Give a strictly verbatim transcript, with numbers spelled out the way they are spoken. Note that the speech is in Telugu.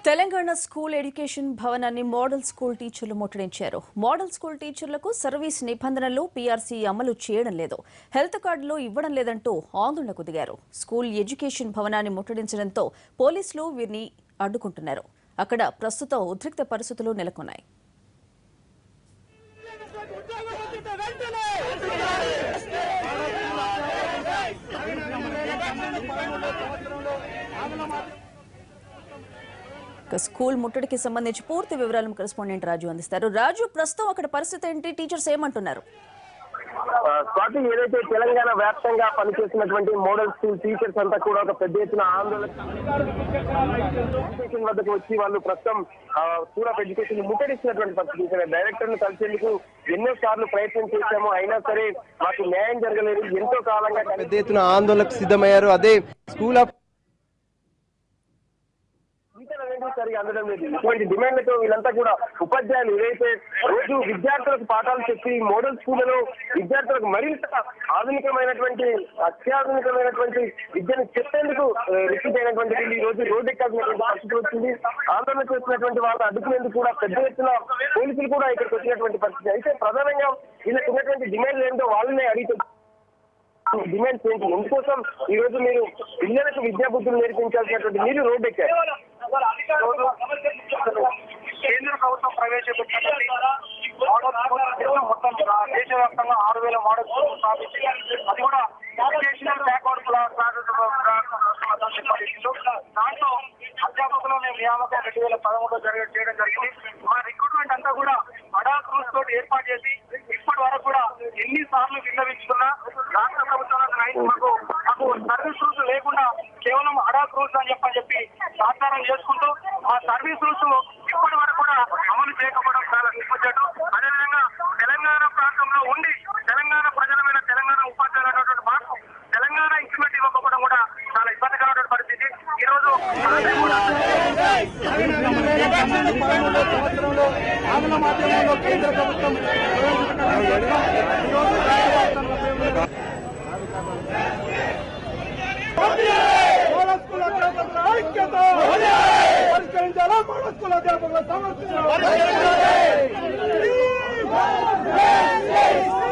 తెలంగాణ స్కూల్ ఎడ్యుకేషన్ భవనాన్ని మోడల్ స్కూల్ టీచర్లు ముట్టడించారు. మోడల్ స్కూల్ టీచర్లకు సర్వీస్ నిబంధనలు పీఆర్సీ అమలు చేయడం లేదు, హెల్త్ కార్డులు ఇవ్వడం లేదంటూ ఆందోళనకు దిగారు. స్కూల్ ఎడ్యుకేషన్ భవనాన్ని ముట్టడించడంతో పోలీసులు వీరిని అడ్డుకుంటున్నారు. అక్కడ ప్రస్తుతం ఉద్రిక్త పరిస్థితులు నెలకొన్నాయి. స్కూల్ ముట్టడికి సంబంధించి పూర్తి వివరాలను కరెస్పాండెంట్ రాజు అందిస్తారు. రాజు, ప్రస్తుతం అక్కడ పరిస్థితి ఏంటి? టీచర్స్ ఏమంటున్నారు? స్వాతి, ఏదైతే తెలంగాణ వ్యాప్తంగా పనిచేస్తున్నటువంటి మోడల్ స్కూల్ టీచర్స్ అంతా కూడా ఒక పెద్ద ఎత్తున ఆందోళన వద్దకు వచ్చి వాళ్ళు ప్రస్తుతం స్కూల్ ఆఫ్ ఎడ్యుకేషన్ ముట్టడిస్తున్నటువంటి పరిస్థితి. డైరెక్టర్ ను కలిసేందుకు ఎన్నో సార్లు ప్రయత్నం చేశాము, అయినా సరే మాకు న్యాయం జరగలేదు. ఎంతో కాలంగా పెద్ద ఎత్తున ఆందోళనకు సిద్ధమయ్యారు. అదే స్కూల్ ఆఫ్ సరిగా అందడం లేదు. ఇటువంటి డిమాండ్లతో వీళ్ళంతా కూడా ఉపాధ్యాయులు ఏదైతే రోజు విద్యార్థులకు పాఠాలు చెప్పి మోడల్ స్కూళ్లలో విద్యార్థులకు మరింత ఆధునికమైనటువంటి అత్యాధునికమైనటువంటి విద్యను చెప్పేందుకు రిపీట్ అయినటువంటి ఈ రోజు రోడ్డు ఎక్కాల్సినటువంటి పరిస్థితి వచ్చింది. ఆందోళన చేస్తున్నటువంటి వాళ్ళు అడ్డుకునేందుకు కూడా పెద్ద ఎత్తున పోలీసులు కూడా ఇక్కడికి వచ్చినటువంటి పరిస్థితి. అయితే ప్రధానంగా వీళ్ళకి ఉన్నటువంటి డిమాండ్లు ఏంటో వాళ్ళనే అడిగితే డిమాండ్స్ ఏంటి, ఎందుకోసం ఈ రోజు మీరు పిల్లలకు విద్యా బుద్ధులు నేర్పించాల్సినటువంటి మీరు రోడ్డు ఎక్కారు. కేంద్ర ప్రభుత్వం ప్రవేశపెట్టినటువంటి మొత్తం దేశవ్యాప్తంగా ఆరు వేల మోడల్ స్కూల్ స్థాపించి అది కూడా ఎడ్యుకేషనల్ బ్యాక్వర్డ్ క్లాసెస్ దాంట్లో అధ్యాపకులు మేము నియామకం రెండు వేల పదమూడులో చేయడం జరిగింది. మా రిక్రూట్మెంట్ అంతా కూడా అడాక్ రూల్స్ తోటి ఏర్పాటు చేసి ఇప్పటి వరకు కూడా ఎన్ని సార్లు విన్నవించుకున్నా రాష్ట్ర ప్రభుత్వం మాకు మాకు సర్వీస్ రూల్స్ లేకుండా కేవలం అడాక్ రూల్స్ అని చెప్పని చెప్పి సాధారణ చేసుకుంటూ మా సర్వీస్ రూల్స్ ఇప్పటి వరకు కూడా అమలు చేయకపోవడం చాలా సిగ్గుచేటు. అదేవిధంగా తెలంగాణ ప్రాంతంలో ఉండి తెలంగాణ ప్రజలమైన తెలంగాణ ఉపాధ్యాయులు మాకు తెలంగాణ ఇంప్లిమెంట్ ఇవ్వకపోవడం కూడా చాలా ఇబ్బందికరమైన పరిస్థితి. ఈ రోజు ఆంగ్ల మాధ్యమంలో కేంద్ర ప్రభుత్వం పరిష్కరించాలా మోడల్ స్కూల్ అధ్యాపకుల సమస్య